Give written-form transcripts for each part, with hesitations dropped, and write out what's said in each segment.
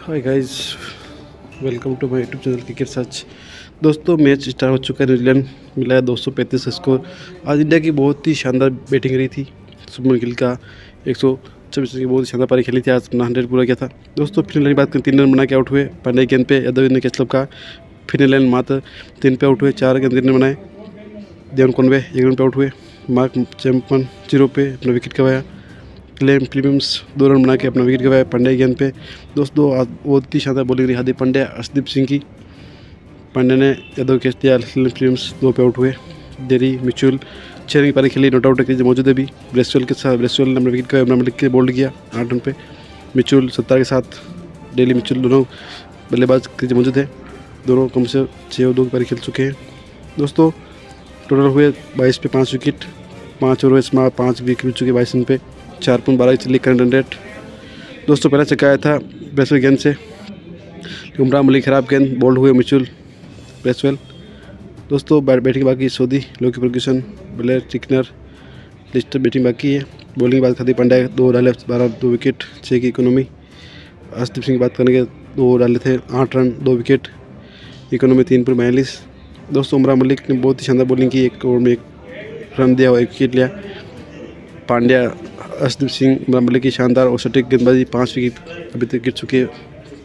Hi guys, welcome to my YouTube channel cricket search. दोस्तों, match start हो चुका है। न्यूजीलैंड मिला है 235 का स्कोर। आज इंडिया की बहुत ही शानदार बैटिंग रही थी। शुभमन गिल का 126 की बहुत ही शानदार पारी खेली थी। आज अपना 100 पूरा किया था। दोस्तों, फिनलैंड की बात करें, 3 रन बना के आउट हुए। पांड्या गेंद पे, यादव ने कैच का। फिनलैंड मात्र 3 पे आउट हुए। 4 गेंद ने बनाए। देवन कॉनवे 1 रन पे आउट हुए। मार्क चैंपमन 0 पे अपना विकेट गंवाया। क्लेम फिलिप्स 2 रन बना के अपना विकेट गंवाया पांड्या गेंद पे। दोस्तों, बहुत ही शानदार बॉलिंग रही हार्दिक पांड्या, अर्शदीप सिंह की। पांड्या ने यादव कैच दिया। क्लेम फिलिप्स 2 पे आउट हुए। डेरी मिचुअल 6 रन की पारी खेली। नॉट आउट क्रीज मौजूद है अभी ब्रेसवेल के साथ। ब्रेसवेल ने अपना विकेट गंवाया। इमरान मलिक के बोल्ड किया 8 रन पे। मिचुअल 17 के साथ डेली मिचुअल दोनों बल्लेबाज क्रीज मौजूद है। दोनों कम से 6 और 2 की पारी खेल चुके हैं। दोस्तों, टोटल हुए 22 पे 5 विकेट। 5 ओवर में 5 विकेट मिल चुके 22 रन पे। 4.12 चली करंट रन रेट। दोस्तों, पहला छक्का आया था ब्रेसवेल गेंद से। इमरान मलिक खराब गेंद, बोल्ड हुए मिचुअल ब्रेसवेल। दोस्तों, बैटिंग बाकी Southee, Lockie Ferguson, Blair Tickner, Lister batting बाकी है। बॉलिंग की बात हार्दिक पांड्या 2 डाले 12 2 विकेट 6 की इकोनॉमी। अर्शदीप सिंह की बात करेंगे 2 डाले थे 8 रन 2 विकेट, इकोनॉमी 3.42। दोस्तों, इमरान मलिक ने बहुत ही शानदार बॉलिंग की। 1 ओवर में 1 रन दिया और 1 विकेट लिया। पांड्या, अर्शदीप सिंह, इमरान मलिक की शानदार और सटीक गेंदबाजी। 5 विकेट अभी तक गिर चुके हैं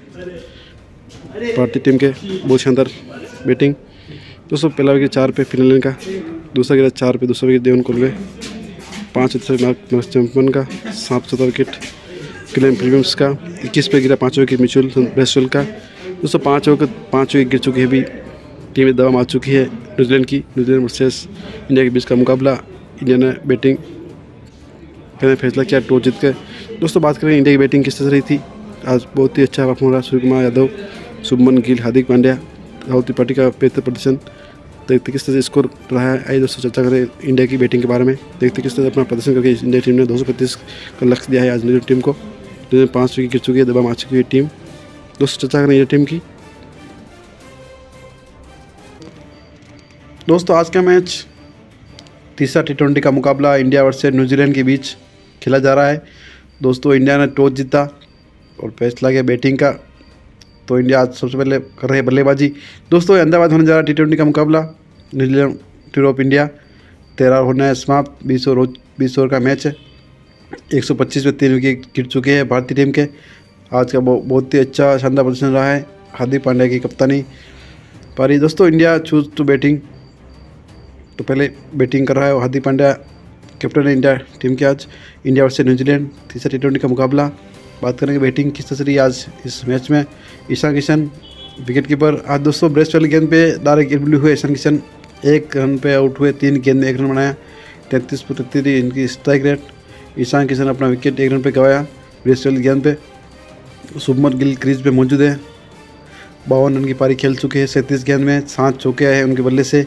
भारतीय टीम के। बहुत शानदार बैटिंग। दोस्तों, पहला विकेट 4 पे फिनलैंड का। दूसरा गिरा 4 पे। दूसरा wicket Devon Conway. 5 Mark Chapman का। 7 विकेट क्लेम फिलिप्स का। 21 पे गिरा 5 विकेट मिचुअल ब्रेसवेल का। दोस्तों, 5 विकेट गिर चुकी है। अभी टीम में दवा मार चुकी है न्यूजीलैंड की। न्यूजीलैंड वर्सेस इंडिया के बीच का मुकाबला। इंडिया ने बैटिंग मैंने फैसला किया टॉस जीत कर। दोस्तों, बात करें इंडिया की बैटिंग किस तरह रही थी। आज बहुत ही अच्छा परफॉर्म रहा। सूर्यकुमार यादव, शुभमन गिल, हार्दिक पांड्या, राहुल त्रिपाठी का बेहतर प्रदर्शन। देखते किस तरह से स्कोर रहा है। आइए दोस्तों, चर्चा करें इंडिया की बैटिंग के बारे में। देखते किस तरह से अपना प्रदर्शन करके इंडिया टीम ने 235 का लक्ष्य दिया है आज न्यूजीलैंड टीम को। 5 विकेट गिर चुकी है, दबा मार चुकी है टीम। दोस्तों, चर्चा करें इंडिया टीम की। दोस्तों, आज का मैच तीसरा T20 का मुकाबला इंडिया वर्सेस न्यूजीलैंड के बीच खेला जा रहा है। दोस्तों, इंडिया ने टॉस जीता और फैसला किया बैटिंग का। तो इंडिया आज सबसे पहले कर रहे बल्लेबाजी। दोस्तों, अहमदाबाद होने जा रहा T20 का मुकाबला न्यूजीलैंड टूर ऑफ इंडिया। 13 होना है समाप्त। 20 ओवर का मैच है। 125 पे 3 विकेट गिर चुके हैं भारतीय टीम के। आज का बहुत ही अच्छा शानदार प्रदर्शन रहा है हार्दिक पांड्या की कप्तानी पारी। दोस्तों, इंडिया चूज टू बैटिंग, तो पहले बैटिंग कर रहा है हार्दिक पांड्या, कैप्टन है इंडिया टीम के। आज इंडिया वर्सेस न्यूजीलैंड तीसरा T20 का मुकाबला। बात करेंगे बैटिंग किस तरह से रही आज इस मैच में। Ishan Kishan wicket keeper. आज दोस्तों, ब्रेसवेल गेंद पे डायरेक्ट गिरबली हुए ईशान किशन 1 रन पे आउट हुए। 3 गेंद में 1 रन बनाया। 33 इनकी स्ट्राइक रेट। ईशान किशन अपना विकेट 1 रन पे गंवाया ब्रेसवेल गेंद पे। शुभमन गिल क्रीज पे मौजूद है। 52 रन की पारी खेल चुके हैं 37 गेंद में। 7 चौके आए हैं उनके बल्ले से।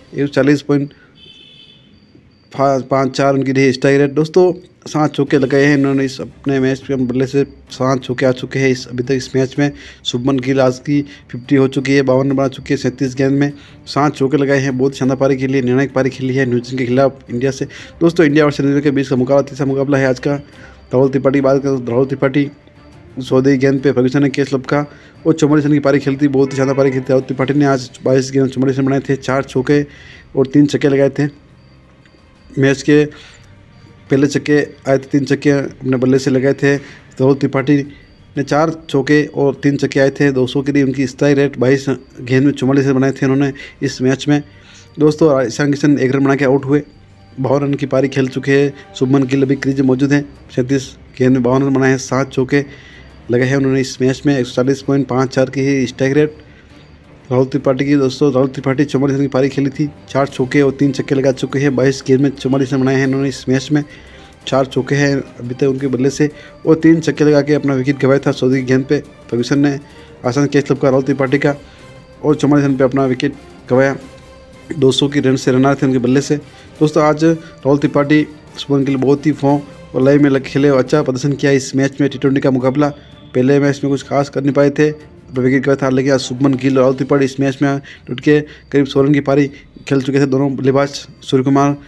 40.54 उनकी रही स्ट्राइक रेट। दोस्तों, 7 चौके लगाए हैं इन्होंने इस अपने मैच के बल्ले से। 7 चौके आ चुके हैं अभी तक इस मैच में। शुभमन गिल आज की 50 हो चुकी है। 52 रन बना चुके हैं 37 गेंद में। 7 चौके लगाए हैं। बहुत शानदार पारी खेली है, निर्णायक पारी खेली है न्यूजीलैंड के खिलाफ इंडिया से। दोस्तों, इंडिया और न्यूजीलैंड के बीच का मुकाबला तीसरा मुकाबला है आज का। राहुल त्रिपाठी की बात करें, राहुल त्रिपाठी 100 गेंद पे फर्ग्यूसन ने कैच लपका और 44 रन की पारी खेलती। बहुत ही शानदार पारी खेलती। राहुल त्रिपाठी ने आज 22 गेंद 44 रन बनाए थे। 4 चौके और 3 छक्के लगाए थे। मैच के पहले छक्के आए थे, 3 छक्के अपने बल्ले से लगाए थे। राहुल त्रिपाठी ने 4 चौके और 3 छक्के आए थे। 200 की उनकी स्ट्राइक रेट। 22 गेंद में 44 रन बनाए थे उन्होंने इस मैच में। दोस्तों, ईशान किशन 1 रन बना के आउट हुए। 52 रन की पारी खेल चुके हैं। शुभमन गिल अभी क्रीज में मौजूद हैं। 37 गेंद में 52 रन बनाए हैं। 7 चौके लगे हैं उन्होंने इस मैच में। 140.54 की है स्ट्राइक रेट राहुल त्रिपाठी की। दोस्तों, राहुल त्रिपाठी 44 रन की पारी खेली थी। 4 चौके और 3 छक्के लगा चुके हैं। 22 गेंद में 44 रन बनाए हैं इन्होंने इस मैच में। 4 चौके हैं अभी तक उनके बल्ले से और 3 छक्के लगा के अपना विकेट गंवाया था 100 की गेंद पे। फर्ग्यूसन ने आसान कैच लपका राहुल त्रिपाठी का और 44 रन पे अपना विकेट गंवाया। 200 की रन से रन आए थे उनके बल्ले से। दोस्तों, आज राहुल त्रिपाठी, शुभमन गिल बहुत ही फॉर्म और लाइव में खेले और अच्छा प्रदर्शन किया इस मैच में T20 का मुकाबला। पहले मैच में कुछ खास कर नहीं पाए थे, विकेट गया था। लेकिन आज शुभमन गिल और राहुल त्रिपाठी इस मैच में टूट के करीब 100 रन की पारी खेल चुके थे दोनों बल्लेबाज। सूर्यकुमार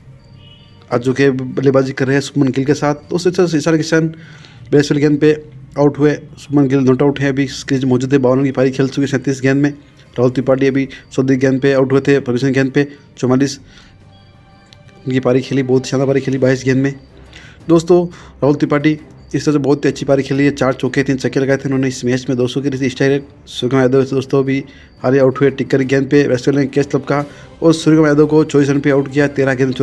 आज जो कि बल्लेबाजी कर रहे हैं शुभमन गिल के साथ। तो उससे अच्छा ईशान किशन ब्रेसवेल गेंद पे आउट हुए। शुभमन गिल नॉट आउट है, अभी क्रीज मौजूद है। 52 की पारी खेल चुके 37 गेंद में। राहुल त्रिपाठी अभी 14 गेंद पे आउट हुए थे। फर्गुसन गेंद पे 44 की पारी खेली, बहुत शानदार पारी खेली 22 गेंद में। दोस्तों राहुल त्रिपाठी इस तरह से बहुत ही अच्छी पारी खेली है। 4 चौके 3 छक्के लगाए थे उन्होंने इस मैच में। 200 की रही थी स्ट्राइक रेट। सूर्यकुमार यादव दोस्तों भी हारे आउट हुए टिक्कर की गेंद पे। वेस्ट ने कैच लपका और सूर्यकुमार यादव को 24 रन पे आउट किया। 13 गेंद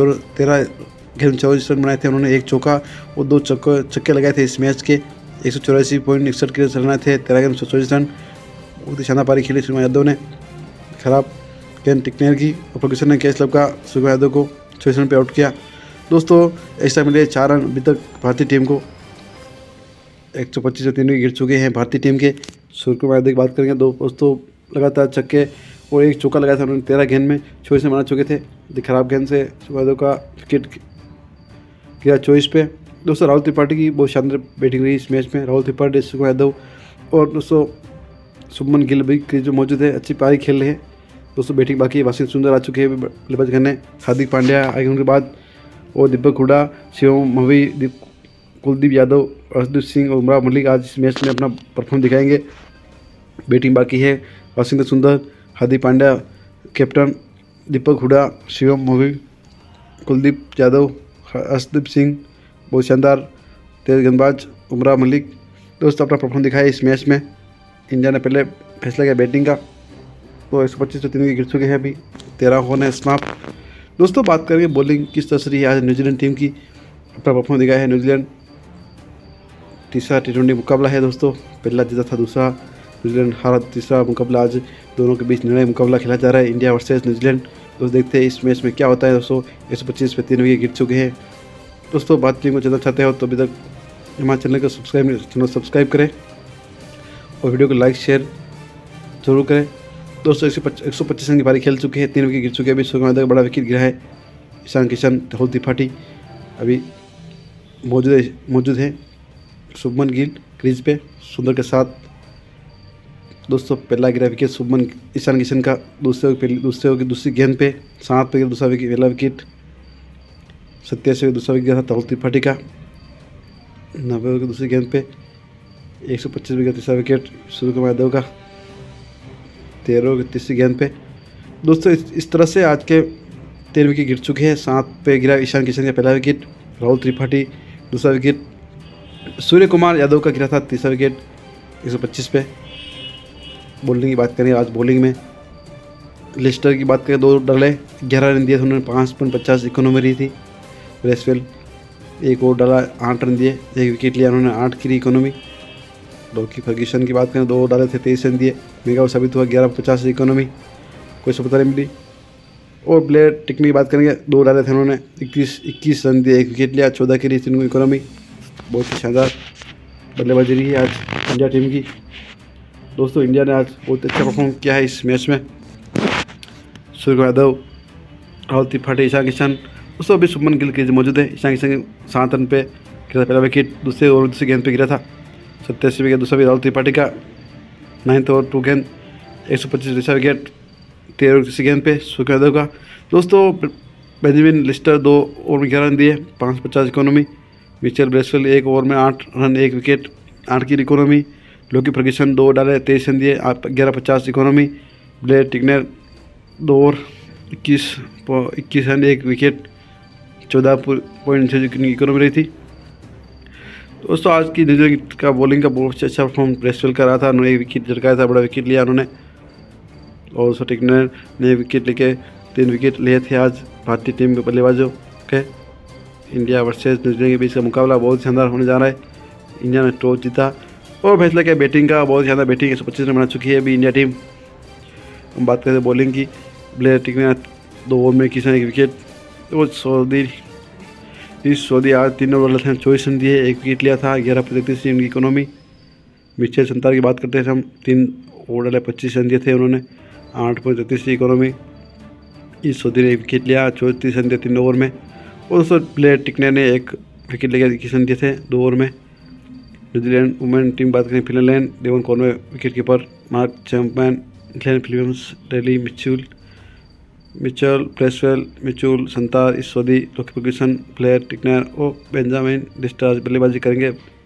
24 रन बनाए थे उन्होंने, 1 चौका और 2 छक्के लगाए थे इस मैच के। 184.61 के रन आए थे, 13 गेंद 124 रन। बहुत ही शानदार पारी खेली सूर्यकुमार यादव ने। खराब गेंद टिकनेर की और फर्गुसन ने कैच लपका सूर्यकुमार यादव को 24 रन पे आउट किया। दोस्तों एक्स्ट्रा मिले 4 रन अभी तक भारतीय टीम को। 125 से 3 विकेट गिर चुके हैं भारतीय टीम के। सूर्यकुमार यादव की बात करेंगे, 2 दोस्तों लगातार छक्के और 1 चौका लगाया था उन्होंने 13 गेंद में। 24 रन बना चुके थे। खराब गेंद से सूर्यकुमार यादव का विकेट गिरा 24 पे। दोस्तों राहुल त्रिपाठी की बहुत शानदार बैटिंग रही इस मैच में। राहुल त्रिपाठी, सूर्यकुमार यादव और दोस्तों शुभमन गिल भी क्रीज में मौजूद है, अच्छी पारी खेल रहे हैं। दोस्तों बैटिंग बाकी है। वाशिंगटन सुंदर आ चुके हैं बल्लेबाज करने। हार्दिक पांड्या आए उनके बाद और दीपक हुडा, शिवम मवी, कुलदीप यादव, अर्शदीप सिंह और उमराव मलिक आज इस मैच में अपना परफॉर्म दिखाएंगे। बैटिंग बाकी है। वाशिंगटन सुंदर, हार्दिक पांड्या कैप्टन, दीपक हुडा, शिवम मवी, कुलदीप यादव, अर्शदीप सिंह बहुत शानदार तेज गेंदबाज, उमराव मलिक दोस्तों अपना परफॉर्म दिखाया इस मैच में। इंडिया ने पहले फैसला किया बैटिंग का, तो 125 से 3 विकेट गिर चुके हैं। अभी 13 होने समाप्त। दोस्तों बात करेंगे बॉलिंग किस तरह से रही आज न्यूजीलैंड टीम की। अपना परफॉर्म दिखाया है न्यूजीलैंड। तीसरा T20 मुकाबला है दोस्तों, पहला जीता था, दूसरा न्यूजीलैंड हारा। तीसरा मुकाबला आज दोनों के बीच निर्णय मुकाबला खेला जा रहा है, इंडिया वर्सेस न्यूजीलैंड। दोस्तों देखते हैं इस मैच में क्या होता है। दोस्तों 125 पे 3 विकेट गिर चुके हैं। दोस्तों बात टीम को जानना चाहते हो तो अभी तक हमारे चैनल को सब्सक्राइब करें और वीडियो को लाइक शेयर जरूर करें। दोस्तों 125 रन की पारी खेल चुके हैं, 3 विकेट गिर चुके हैं। अभी सूर्यकुमार यादव का बड़ा विकेट गिरा है। ईशान किशन, राहुल त्रिपाठी अभी मौजूद है। शुभमन गिल क्रीज पे सुंदर के साथ। दोस्तों पहला गिरा विकेट ईशान किशन का दूसरी गेंद पे 7 पे दूसरा विकेट, पहला विकेट। 87 पे दूसरा विकेट गिरा था राहुल त्रिपाठी का। 90 की दूसरी गेंद पे 125 विकेट तीसरा विकेट सूर्यकुमार यादव का। 13 की तीसरी गेंद पे। दोस्तों इस तरह से आज के 13 विकेट गिर चुके हैं। 7 पे गिरा ईशान किशन का पहला विकेट, राहुल त्रिपाठी दूसरा विकेट, सूर्यकुमार यादव का गिरा था तीसरा विकेट 125 पे। बॉलिंग की बात करें, आज बॉलिंग में लिस्टर की बात करें, 2 डाले 11 रन दिए थे उन्होंने, 5.50 इकोनॉमी रही थी। ब्रेसवेल 1 और डाला 8 रन दिए, 1 विकेट लिया उन्होंने, 8 की इकोनॉमी। लॉकी फर्ग्यूसन की बात करें, 2 डाले थे 23 रन दिए, मेगा साबित हुआ 11.50 इकोनॉमी, कोई सफलता नहीं मिली। और ब्लेयर टिकनी की बात करेंगे, 2 डाले थे उन्होंने, 21 रन दिए, 1 विकेट लिया, 14 की रही थी इकोनॉमी। बहुत ही शानदार बल्लेबाजी रही है आज इंडिया टीम की। दोस्तों इंडिया ने आज बहुत अच्छा परफॉर्म किया है इस मैच में। सूर्यकुमार यादव, राहुल त्रिपाठी, ईशान किशन, दोस्तों अभी शुभमन गिल क्रीज मौजूद है। ईशान किशन 7 रन पे गिरा पहला विकेट, दूसरी गेंद पे गिरा था। 87 विकेट दूसरा भी राहुल त्रिपाठी का। 9th ओवर 2 गेंद 125 तीसरा विकेट। 13 तीसरी गेंद पे सूर्यकुमार यादव का। दोस्तों बेंजामिन लिस्टर 2 ओवर में 11 रन दिए, 5.50 इकोनॉमी। मिचेल ब्रेसवेल 1 ओवर में 8 रन 1 विकेट, 8 की इकोनॉमी। लॉकी फर्ग्यूसन 2 डाले 23 रन दिए, 11.50 economy. Blair Tickner 2 over 21 run 1 wicket, 14.6 economy रही थी। दोस्तों आज की न्यूजीलैंड का बॉलिंग का बहुत अच्छा परफॉर्म ब्रेसवेल का रहा था, उन्होंने 1 विकेट झटकाया था, बड़ा विकेट लिया उन्होंने। और उसको टिकनर ने विकेट लेके 3 विकेट लिए थे आज भारतीय टीम के बल्लेबाजों के। इंडिया वर्सेस न्यूजीलैंड के बीच का मुकाबला बहुत शानदार होने जा रहा है। इंडिया ने टॉस जीता और फैसला किया बैटिंग का, बहुत शानदार बैटिंग 125 रन बना चुकी है अभी इंडिया टीम। हम बात करते हैं बॉलिंग की, ब्लेयर टिकनर 2 ओवर में 21 रन 1 विकेट। और सऊदी आज 3 ओवर थे, 24 रन दिए, 1 विकेट लिया था, 11.33 की इकोनॉमी। मिचेल संतार की बात करते हैं हम, 3 ओवर डाले 25 रन दिए थे उन्होंने, 8.33 की इकोनॉमी। इस सऊदी ने 1 विकेट लिया, 34 रन दिए 3 ओवर में। और दोस्तों ब्लेयर टिकनर ने 1 विकेट लेकर 21 रन दिए थे 2 ओवर में। न्यूजीलैंड वुमेन टीम बात करें, Finn Allen Devon Conway wicket keeper, Mark Chapman, Glenn Phillips, Daryl Mitchell Bracewell, Santner, इस Southee, Lockie Ferguson, Blair Tickner और बेंजामिन लिस्टर बल्लेबाजी करेंगे।